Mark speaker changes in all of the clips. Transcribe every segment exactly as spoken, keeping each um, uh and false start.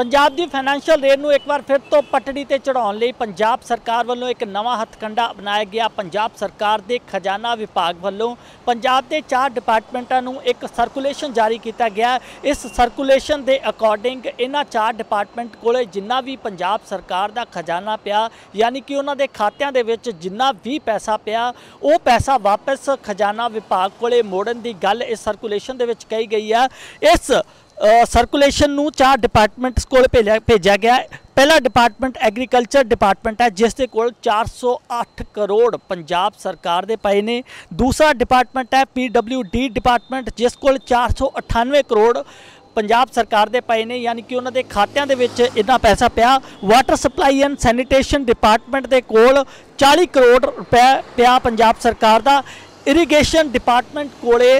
Speaker 1: पंजाब की financial rate नूं एक बार फिर तो पटड़ी ते चढ़ाउण लई पंजाब सरकार वालों एक नवा हथकंडा अपनाया गया। पंजाब सरकार के खजाना विभाग वालों पंजाब के चार डिपार्टमेंटां नूं एक सर्कुलेशन जारी किया गया। इस सर्कुलेशन के अकॉर्डिंग इन्हां चार डिपार्टमेंट कोले जिन्ना भी पंजाब सरकार का खजाना पिया यानी कि उन्हां दे खात्यां दे विच जिन्ना भी पैसा पिया वो पैसा वापस खजाना विभाग कोले मोड़न की गल इस सर्कुलेशन दे विच कही गई है। इस सर्कुलेशन नूं चार डिपार्टमेंट्स कोल भेजा भेजा गया। पहला डिपार्टमेंट एग्रीकल्चर डिपार्टमेंट है जिस दे कोल चार सौ अठ करोड़ पंजाब सरकार दे पए ने। दूसरा डिपार्टमेंट है पी डब्ल्यू डी डिपार्टमेंट जिस कोल चार सौ अठानवे करोड़ पंजाब सरकार दे पए ने यानी कि उन्होंने खात्यां दे विच इन्ना पैसा पिया। Water supply and sanitation department दे कोल चालीस करोड़ रुपए पिया पंजाब सरकार दा। इरीगेशन डिपार्टमेंट कोले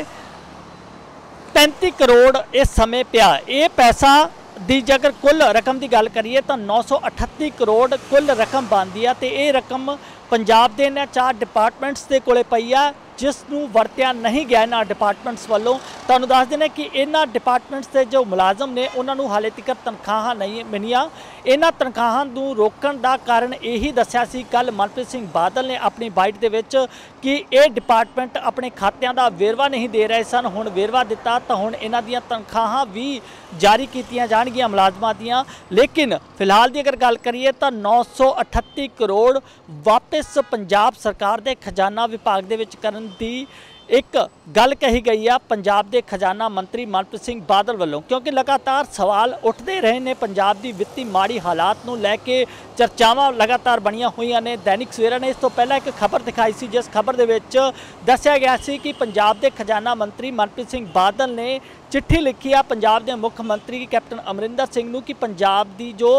Speaker 1: पैंती करोड़ इस समय पिया। ये पैसा दी जगर कुल रकम की गल करिए तो नौ सौ अठत्ती करोड़ कुल रकम बनती है। तो ये रकम पंजाब के इन्हां चार डिपार्टमेंट्स के कोले पई है जिसनूं वरत्या नहीं गया इन्हां डिपार्टमेंट्स वालों। तुहानूं दस देना कि इन्हां डिपार्टमेंट्स के जो मुलाजम ने उन्होंने हाले तक तनख्वाहां नहीं मिलियां। इन्हां तनख्वाहां नूं रोकण का कारण यही दस्सिया सी कल मनप्रीत सिंह बादल ने अपनी बाइट दे विच कि ये डिपार्टमेंट अपने खात्यां का वेरवा नहीं दे रहे सन। हुण वेरवा दिता तो हुण इन्हां दीयां तनख्वाहां भी जारी कीतियां जाणगीआं मुलाजमां दीयां। लेकिन फिलहाल की अगर गल करिए तो नौ सौ अठत्ती करोड़ वापस पंजाब सरकार के खजाना विभाग दे विच करन दी एक गल कही गई है पंजाब के खजाना मंत्री मनप्रीत सिंह बादल वालों। क्योंकि लगातार सवाल उठते रहे ने पंजाब की वित्ती माड़ी हालात नूं लैके चर्चावां लगातार बणियां हुई ने। दैनिक सवेरा ने इस तो पहला एक खबर दिखाई सी जिस खबर दे विच दस्सिया गया सी कि पंजाब के खजाना मंत्री मनप्रीत सिंह बादल ने चिट्ठी लिखी है पंजाब के मुख मंत्री कैप्टन अमरिंदर सिंह नूं कि पंजाब की जो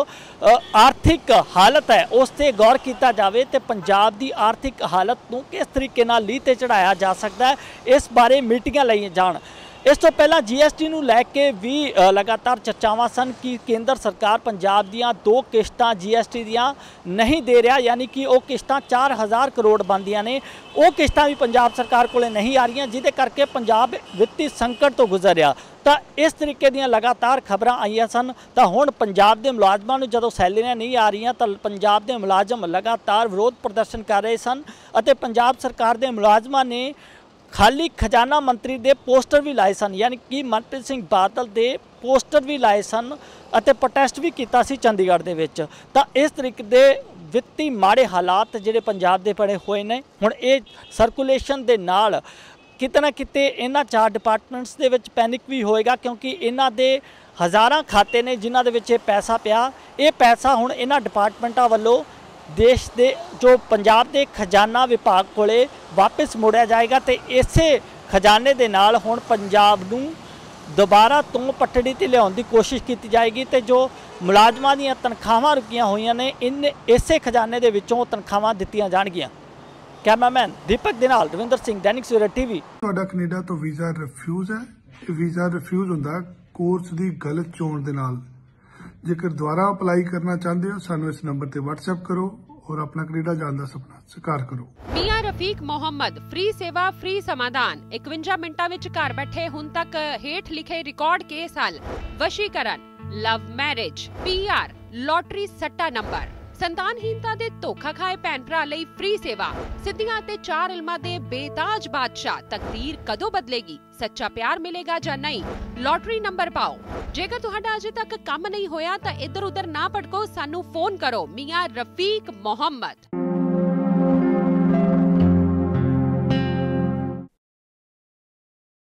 Speaker 1: आर्थिक हालत है उस पर गौर किया जाए तो पंजाब की आर्थिक हालत नूं किस तरीके नाल लीह ते चढ़ाया जा सकता है इस बारे मीटिंगां लई जाण। इस तो पहला जी एस टी नूं लैके भी लगातार चर्चावां सन कि केंद्र सरकार पंजाब दियां दो किश्तां जी एस टी दियां नहीं दे रहा यानी कि वो किश्तां चार हज़ार करोड़ बनदियां ने वो किश्तां भी पंजाब सरकार कोले नहीं आ रही जिहदे करके पंजाब वित्ती संकट तो गुजर रहा। तो इस तरीके दीयां लगातार खबरां आईयां सन। तो हुण पंजाब के मुलाजमां नूं जदों सैलरियां नहीं आ रही तो पंजाब के मुलाजम लगातार विरोध प्रदर्शन कर रहे सन अते पंजाब सरकार के मुलाजमां ने खाली खजाना मंत्री दे पोस्टर भी लाए सन यानी कि मनप्रीत सिंह बादल दे पोस्टर भी लाए सन अते प्रोटेस्ट भी किया सी चंडीगढ़ दे विच। तो इस तरीके दे वित्ती माड़े हालात जिहड़े पंजाब दे बड़े होए ने हुण ये सर्कुलेशन दे नाल किते ना किते इन्हां चार डिपार्टमेंट्स दे विच पैनिक भी होएगा क्योंकि इन्हां दे हज़ारां खाते ने जिन्हां दे विच ये पैसा पिया। ये पैसा हुण इन्हां डिपार्टमेंटां वल्लों देश दे जो पंजाब के खजाना विभाग कोले वापस मोड़िया जाएगा। तो इसे खजाने दे नाल हुण पंजाब नूं दोबारा तो पटड़ी ते लियाउण दी कोशिश की जाएगी। तो जो मुलाजमां दीयां तनख्वाहां रुकियां होईयां ने इन इसे खजाने दे विचों तनख्वाहां दित्तियां जाणगीआं। कैमरामैन दीपक दे नाल रविंदर सिंह, दैनिक सवेरा टीवी।
Speaker 2: तुहाडा कनेडा तो वीज़ा रिफ्यूज़ है। वीज़ा रिफ्यूज़ हुंदा कोर्स की गलत चोण दे नाल। जेकर दोबारा अपलाई करना चाहते हो सानू इस नंबर ते व्हाट्सएप करो और अपना कनेडा जाने का सपना साकार करो।
Speaker 3: मियां रफीक मोहम्मद, फ्री सेवा फ्री समाधान। इकवंजा मिनटां विच घर बैठे हुण तक हेठ लिखे रिकॉर्ड केस हल, वशीकरण, love marriage, P R, lottery सट्टा नंबर, संतानहीनता दे धोखा खाए भैन भरा लई फ्री सेवा। सिद्धियां ते चार इल्मां दे बेताज बादशाह। तकदीर कदों बदलेगी, सच्चा प्यार मिलेगा जां नहीं, लॉटरी नंबर पाओ। जेकर तुहाडा अजे तक काम नहीं होया तां इधर उधर ना भटको, सानू फोन करो। मियां रफीक मोहम्मद।